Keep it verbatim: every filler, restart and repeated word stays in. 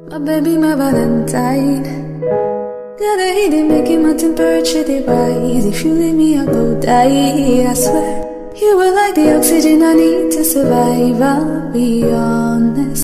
My baby, my Valentine. The other he did making my temperature they rise. If you leave me, I'll go die. I swear, you were like the oxygen I need to survive. I'll be honest.